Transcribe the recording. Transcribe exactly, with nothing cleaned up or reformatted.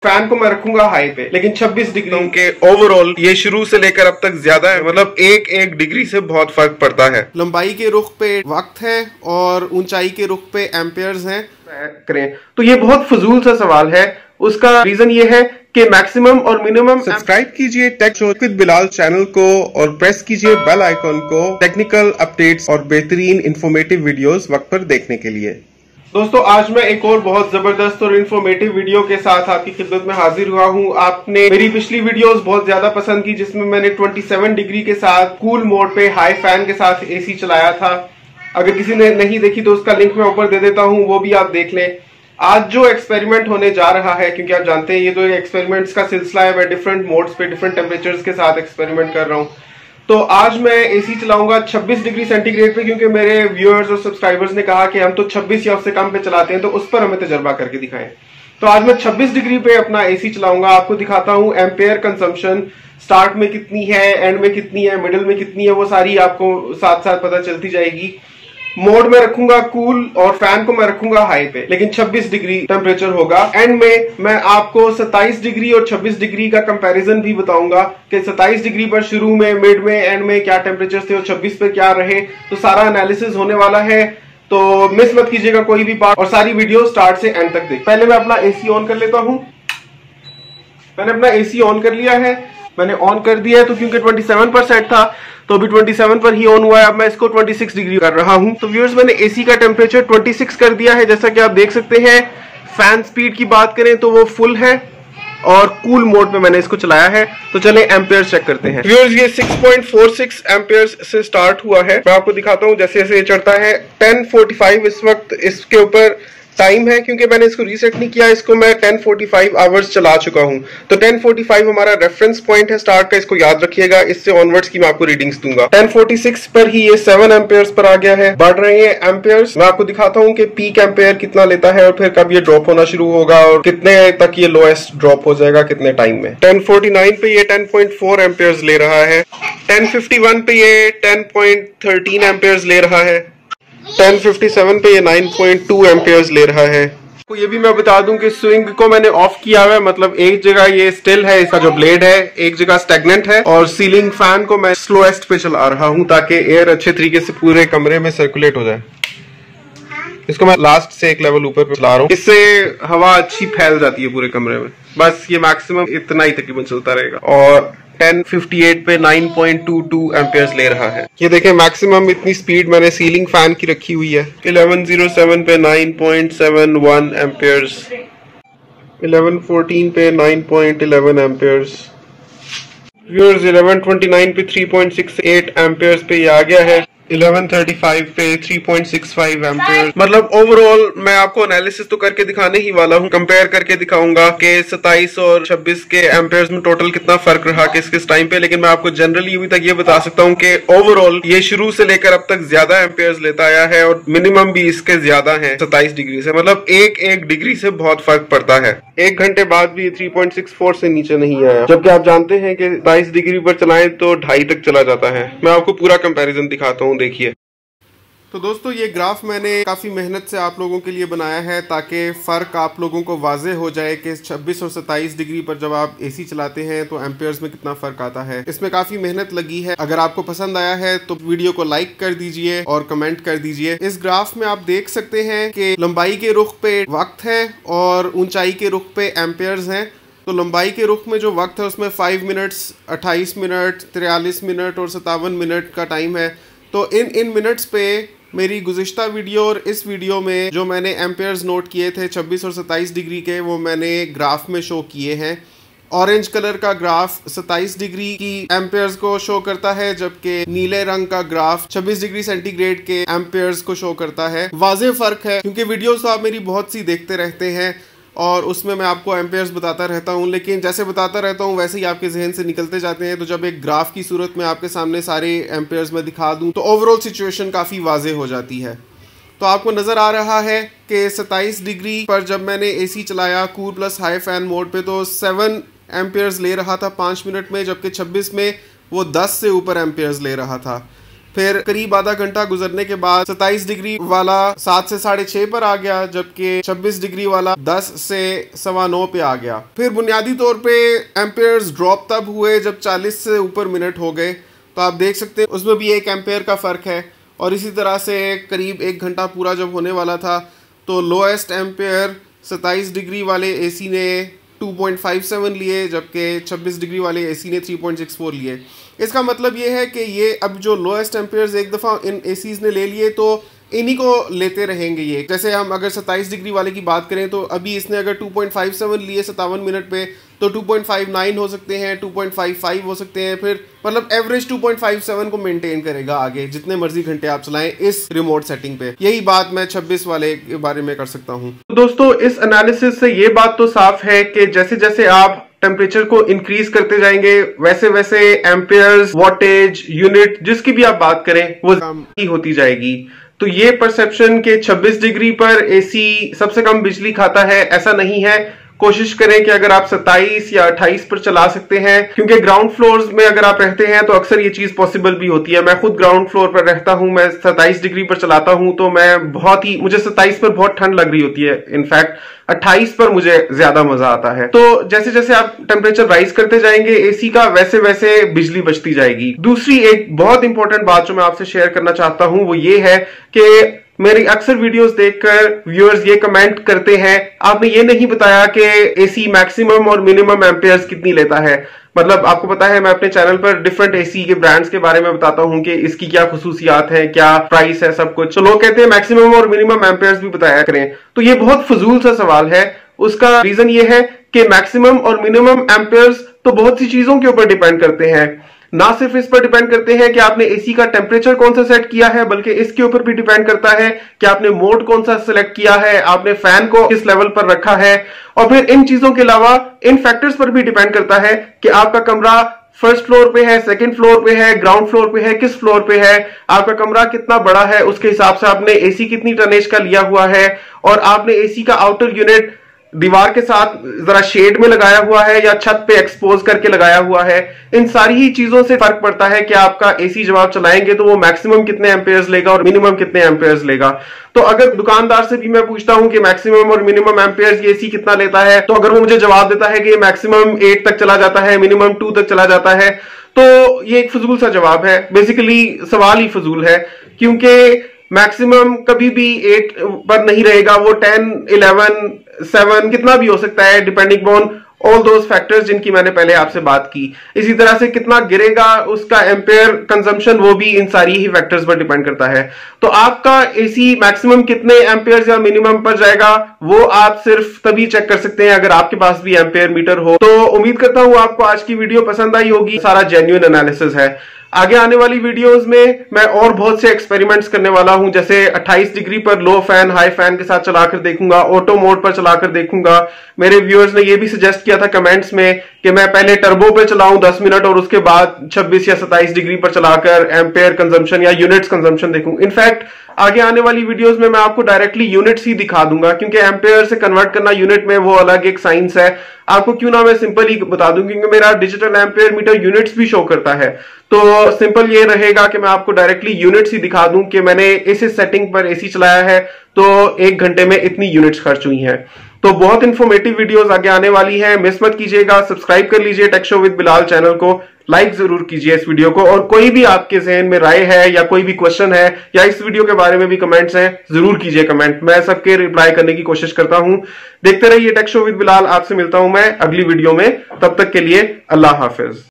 Fan को मैं रखूंगा हाई पे, लेकिन छब्बीस डिग्री के ओवरऑल ये शुरू से लेकर अब तक ज्यादा है, मतलब एक एक डिग्री से बहुत फर्क पड़ता है। लंबाई के रुख पे वक्त है और ऊंचाई के रुख पे एम्पियर्स हैं। करें तो ये बहुत फजूल सा सवाल है। उसका रीजन ये है कि मैक्सिमम और मिनिमम। सब्सक्राइब कीजिए tech show with Bilal channel को और प्रेस कीजिए बेल आइकॉन को टेक्निकल अपडेट्स और बेहतरीन इंफॉर्मेटिव वीडियोस वक्त पर देखने के लिए। दोस्तों, आज मैं एक और बहुत जबरदस्त और इन्फॉर्मेटिव वीडियो के साथ आपकी खिदमत में हाजिर हुआ हूं। आपने मेरी पिछली वीडियोस बहुत ज्यादा पसंद की, जिसमें मैंने सत्ताईस डिग्री के साथ कूल मोड पे हाई फैन के साथ एसी चलाया था। अगर किसी ने नहीं देखी तो उसका लिंक मैं ऊपर दे देता हूं, वो भी आप देख लें। आज जो एक्सपेरिमेंट होने जा रहा है, क्योंकि आप जानते हैं ये तो एक्सपेरिमेंट्स का सिलसिला है, मैं डिफरेंट मोड्स पे डिफरेंट टेम्परेचर्स के साथ एक्सपेरिमेंट कर रहा हूं। तो आज मैं एसी चलाऊंगा छब्बीस डिग्री सेंटीग्रेड पे, क्योंकि मेरे व्यूअर्स और सब्सक्राइबर्स ने कहा कि हम तो छब्बीस या उससे कम पे चलाते हैं, तो उस पर हमें तजर्बा करके दिखाएं। तो आज मैं छब्बीस डिग्री पे अपना एसी चलाऊंगा, आपको दिखाता हूं एम्पेयर कंजम्पशन स्टार्ट में कितनी है, एंड में कितनी है, मिडिल में कितनी है, वो सारी आपको साथ साथ पता चलती जाएगी। मोड में रखूंगा कूल और फैन को मैं रखूंगा हाई पे, लेकिन छब्बीस डिग्री टेम्परेचर होगा। एंड में मैं आपको सत्ताईस डिग्री और छब्बीस डिग्री का कंपैरिजन भी बताऊंगा कि सत्ताईस डिग्री पर शुरू में, मिड में, एंड में क्या टेम्परेचर थे और छब्बीस पे क्या रहे। तो सारा एनालिसिस होने वाला है, तो मिस मत कीजिएगा कोई भी पार्ट और सारी वीडियो स्टार्ट से एंड तक देख। पहले मैं अपना एसी ऑन कर लेता हूं। मैंने अपना एसी ऑन कर लिया है, मैंने ऑन कर दिया है, तो क्योंकि सत्ताईस पर सेट था तो अभी सत्ताईस पर ही ऑन हुआ है। अब मैं इसको छब्बीस डिग्री कर रहा हूं। तो व्यूअर्स, मैंने एसी का टेम्परेचर छब्बीस कर दिया है, जैसा कि आप देख सकते हैं। फैन स्पीड की बात करें तो वो फुल है और कूल मोड में मैंने इसको चलाया है। तो चलें एम्पेयर्स चेक करते हैं। व्यूअर्स, ये छह पॉइंट चार छह एम्पेयर्स से स्टार्ट हुआ है। मैं आपको दिखाता हूं जैसे जैसे ये चढ़ता है। दस पैंतालीस इस वक्त इसके ऊपर टाइम है, क्योंकि मैंने इसको रीसेट नहीं किया। इसको मैं दस पैंतालीस आवर्स चला चुका हूं। तो दस पैंतालीस हमारा रेफरेंस पॉइंट है स्टार्ट का, इसको याद रखिएगा। इससे ऑनवर्ड्स की मैं आपको रीडिंग्स दूंगा। दस छियालीस पर ही ये सात एम्पेयर्स पर आ गया है, बढ़ रहे हैं एम्पेयर्स। मैं आपको दिखाता हूं कि पीक एम्पेयर कितना लेता है और फिर कब ये ड्रॉप होना शुरू होगा और कितने तक ये लोएस्ट ड्रॉप हो जाएगा कितने टाइम में। दस उनचास पे ये दस पॉइंट चार एम्पेयर्स ले रहा है। दस इक्यावन पे ये दस पॉइंट एक तीन एम्पेयर्स ले रहा है। दस सत्तावन पे ये नौ पॉइंट दो एम्पेयर्स ले रहा है। तो ये भी मैं बता दूं कि स्विंग को मैंने ऑफ किया हुआ है, मतलब एक जगह ये स्टिल है, इसका जो ब्लेड है, एक जगह स्टैग्नेंट है, और सीलिंग फैन को मैं स्लोएस्ट पे चला रहा हूं ताकि एयर अच्छे तरीके से पूरे कमरे में सर्कुलेट हो जाए। इसको मैं लास्ट से एक लेवल ऊपर पे चला रहा हूँ, इससे हवा अच्छी फैल जाती है पूरे कमरे में। बस ये मैक्सिमम इतना ही तकरीबन चलता रहेगा। और दस अट्ठावन पे नौ पॉइंट दो दो एम्पेयर्स ले रहा है। ये देखें, मैक्सिमम इतनी स्पीड मैंने सीलिंग फैन की रखी हुई है। ग्यारह सौ सात पे नौ पॉइंट सात एक एम्पेयर्स, ग्यारह चौदह पे नौ पॉइंट एक एक एम्पेयर्स। व्यूअर्स, ग्यारह उनतीस पे तीन पॉइंट छह आठ एम्पेयर्स पे ये आ गया है। ग्यारह पैंतीस पे तीन पॉइंट छह पाँच एम्पेयर। मतलब ओवरऑल मैं आपको एनालिसिस तो करके दिखाने ही वाला हूँ, कंपेयर करके दिखाऊंगा कि सत्ताईस और छब्बीस के एम्पेयर्स में टोटल कितना फर्क रहा किस किस टाइम पे। लेकिन मैं आपको जनरली अभी तक ये बता सकता हूँ कि ओवरऑल ये शुरू से लेकर अब तक ज्यादा एम्पेयर्स लेता आया है और मिनिमम भी इसके ज्यादा है सत्ताईस डिग्री से। मतलब एक एक डिग्री से बहुत फर्क पड़ता है। एक घंटे बाद भी तीन पॉइंट छह चार से नीचे नहीं आया, जबकि आप जानते हैं कि सत्ताईस डिग्री पर चलाएं तो ढाई तक चला जाता है। मैं आपको पूरा कंपैरिजन दिखाता हूँ, देखिए। तो दोस्तों, ये ग्राफ मैंने काफ़ी मेहनत से आप लोगों के लिए बनाया है ताकि फ़र्क आप लोगों को वाजे हो जाए कि छब्बीस और सत्ताईस डिग्री पर जब आप एसी चलाते हैं तो एम्पेयर्स में कितना फ़र्क आता है। इसमें काफ़ी मेहनत लगी है। अगर आपको पसंद आया है तो वीडियो को लाइक कर दीजिए और कमेंट कर दीजिए। इस ग्राफ में आप देख सकते हैं कि लंबाई के रुख पे वक्त है और ऊंचाई के रुख पे एम्पेयर्स हैं। तो लंबाई के रुख में जो वक्त है उसमें फाइव मिनट्स, अट्ठाईस मिनट, तिरयालीस मिनट और सत्तावन मिनट का टाइम है। तो इन इन मिनट्स पे मेरी गुज़िश्ता वीडियो और इस वीडियो में जो मैंने एम्पेयर्स नोट किए थे छब्बीस और सत्ताईस डिग्री के, वो मैंने ग्राफ में शो किए हैं। ऑरेंज कलर का ग्राफ सत्ताईस डिग्री की एम्पेयर्स को शो करता है, जबकि नीले रंग का ग्राफ छब्बीस डिग्री सेंटीग्रेड के एम्पेयर्स को शो करता है। वाज़ेह फ़र्क है, क्योंकि वीडियोस तो आप मेरी बहुत सी देखते रहते हैं और उसमें मैं आपको एम्पेयर्स बताता रहता हूं, लेकिन जैसे बताता रहता हूं वैसे ही आपके जहन से निकलते जाते हैं। तो जब एक ग्राफ की सूरत में आपके सामने सारे एम्पेयर्स में दिखा दूं तो ओवरऑल सिचुएशन काफ़ी वाजे हो जाती है। तो आपको नज़र आ रहा है कि सत्ताईस डिग्री पर जब मैंने एसी चलाया cool plus high fan mode पे तो सेवन एम्पेयर्स ले रहा था पाँच मिनट में, जबकि छब्बीस में वो दस से ऊपर एम्पेयर्स ले रहा था। फिर करीब आधा घंटा गुजरने के बाद सत्ताईस डिग्री वाला सात से साढ़े छह पर आ गया, जबकि छब्बीस डिग्री वाला दस से सवा नौ पे आ गया। फिर बुनियादी तौर पे एम्पेयर्स ड्रॉप तब हुए जब चालीस से ऊपर मिनट हो गए, तो आप देख सकते हैं उसमें भी एक एम्पेयर का फ़र्क है। और इसी तरह से करीब एक घंटा पूरा जब होने वाला था तो लोएस्ट एम्पेयर सत्ताईस डिग्री वाले एसी ने टू पॉइंट फाइव सेवन लिए, जबकि छब्बीस डिग्री वाले एसी ने थ्री पॉइंट सिक्स फोर लिए। इसका मतलब ये है कि ये अब जो लोएस्ट एम्पेयर्स एक दफ़ा इन एसीज ने ले लिए तो इन्हीं को लेते रहेंगे ये। जैसे हम अगर सत्ताईस डिग्री वाले की बात करें तो अभी इसने अगर टू पॉइंट फाइव सेवन लिए सत्तावन मिनट पे तो टू पॉइंट फाइव नाइन हो सकते हैं, टू पॉइंट फाइव फाइव हो सकते हैं, फिर मतलब average two point five seven को मेंटेन करेगा आगे जितने मर्जी घंटे आप चलाएं इस रिमोट सेटिंग पे। यही बात मैं छब्बीस वाले के बारे में कर सकता हूं। तो दोस्तों इस एनालिसिस से ये बात तो साफ है कि जैसे जैसे आप टेम्परेचर को इंक्रीज करते जाएंगे वैसे वैसे एम्पेयर्स, वॉटेज, यूनिट जिसकी भी आप बात करें वो कम ही होती जाएगी। तो ये परसेप्शन के छब्बीस डिग्री पर एसी सबसे कम बिजली खाता है, ऐसा नहीं है। कोशिश करें कि अगर आप सत्ताईस या अट्ठाईस पर चला सकते हैं, क्योंकि ग्राउंड फ्लोर्स में अगर आप रहते हैं तो अक्सर ये चीज पॉसिबल भी होती है। मैं खुद ग्राउंड फ्लोर पर रहता हूं, मैं सत्ताईस डिग्री पर चलाता हूं तो मैं बहुत ही मुझे सत्ताईस पर बहुत ठंड लग रही होती है, इनफैक्ट अट्ठाईस पर मुझे ज्यादा मजा आता है। तो जैसे जैसे आप टेम्परेचर राइज करते जाएंगे एसी का वैसे वैसे बिजली बचती जाएगी। दूसरी एक बहुत इंपॉर्टेंट बात जो मैं आपसे शेयर करना चाहता हूं वो ये है कि मेरी अक्सर वीडियोस देखकर व्यूअर्स ये कमेंट करते हैं आपने ये नहीं बताया कि एसी मैक्सिमम और मिनिमम एम्पेयर्स कितनी लेता है। मतलब आपको पता है मैं अपने चैनल पर डिफरेंट एसी के ब्रांड्स के बारे में बताता हूं कि इसकी क्या खुसूसियात है, क्या प्राइस है, सब कुछ। तो लोग कहते हैं मैक्सिमम और मिनिमम एम्पेयर्स भी बताया करें, तो ये बहुत फजूल सा सवाल है। उसका रीजन ये है कि मैक्सिमम और मिनिमम एम्पेयर्स तो बहुत सी चीजों के ऊपर डिपेंड करते हैं। ना सिर्फ इस पर डिपेंड करते हैं कि आपने एसी का टेम्परेचर कौन सा सेट किया है, बल्कि इसके ऊपर भी डिपेंड करता है कि आपने मोड कौन सा सिलेक्ट किया है, आपने फैन को किस लेवल पर रखा है। और फिर इन चीजों के अलावा इन फैक्टर्स पर भी डिपेंड करता है कि आपका कमरा फर्स्ट फ्लोर पे है, सेकंड फ्लोर पे है, ग्राउंड फ्लोर पे है, किस फ्लोर पे है, आपका कमरा कितना बड़ा है, उसके हिसाब से आपने एसी कितनी टनेज का लिया हुआ है, और आपने एसी का आउटर यूनिट दीवार के साथ जरा शेड में लगाया हुआ है या छत पे एक्सपोज करके लगाया हुआ है। इन सारी ही चीजों से फर्क पड़ता है कि आपका एसी जब आप चलाएंगे तो वो मैक्सिमम कितने एम्पेयर्स लेगा और मिनिमम कितने एम्पेयर्स लेगा। तो अगर दुकानदार से भी मैं पूछता हूं कि मैक्सिमम और मिनिमम एम्पेयर्स ये एसी कितना लेता है, तो अगर वो मुझे जवाब देता है कि ये मैक्सिमम एट तक चला जाता है, मिनिमम टू तक चला जाता है, तो ये एक फजूल सा जवाब है। बेसिकली सवाल ही फजूल है, क्योंकि मैक्सिमम कभी भी एट पर नहीं रहेगा, वो टेन, इलेवन, सेवन कितना भी हो सकता है, depending on all those factors जिनकी मैंने पहले आपसे बात की। इसी तरह से कितना गिरेगा उसका एम्पेयर कंजम्पशन, वो भी इन सारी ही फैक्टर्स पर डिपेंड करता है। तो आपका एसी मैक्सिमम कितने एम्पेयर या मिनिमम पर जाएगा वो आप सिर्फ तभी चेक कर सकते हैं अगर आपके पास भी एम्पेयर मीटर हो। तो उम्मीद करता हूं आपको आज की वीडियो पसंद आई होगी, सारा जेन्युइन एनालिसिस है। आगे आने वाली वीडियोस में मैं और बहुत से एक्सपेरिमेंट्स करने वाला हूं, जैसे अट्ठाईस डिग्री पर लो फैन हाई फैन के साथ चलाकर देखूंगा, ऑटो मोड पर चलाकर देखूंगा। मेरे व्यूअर्स ने यह भी सजेस्ट किया था कमेंट्स में कि मैं पहले टर्बो पे चलाऊं दस मिनट और उसके बाद छब्बीस या सत्ताईस डिग्री पर चलाकर एम्पेयर कंजम्पशन या यूनिट्स कंजम्पशन देखूं। इनफैक्ट आगे आने वाली वीडियोस में मैं आपको डायरेक्टली यूनिट्स ही दिखा दूंगा, क्योंकि एम्पेयर से कन्वर्ट करना यूनिट में वो अलग एक साइंस है। आपको क्यों ना मैं सिंपल ही बता दूं, क्योंकि मेरा डिजिटल एम्पेयर मीटर यूनिट्स भी शो करता है। तो सिंपल ये रहेगा कि मैं आपको डायरेक्टली यूनिट्स ही दिखा दूं कि मैंने इस सेटिंग पर एसी चलाया है तो एक घंटे में इतनी यूनिट्स खर्च हुई हैं। तो बहुत इंफॉर्मेटिव वीडियोस आगे आने वाली हैं, मिस मत कीजिएगा। सब्सक्राइब कर लीजिए tech show with Bilal channel को, लाइक जरूर कीजिए इस वीडियो को, और कोई भी आपके जहन में राय है या कोई भी क्वेश्चन है या इस वीडियो के बारे में भी कमेंट्स हैं, जरूर कीजिए कमेंट। मैं सबके रिप्लाई करने की कोशिश करता हूं। देखते रहिए टेक शो विद बिलाल। आपसे मिलता हूं मैं अगली वीडियो में, तब तक के लिए अल्लाह हाफिज।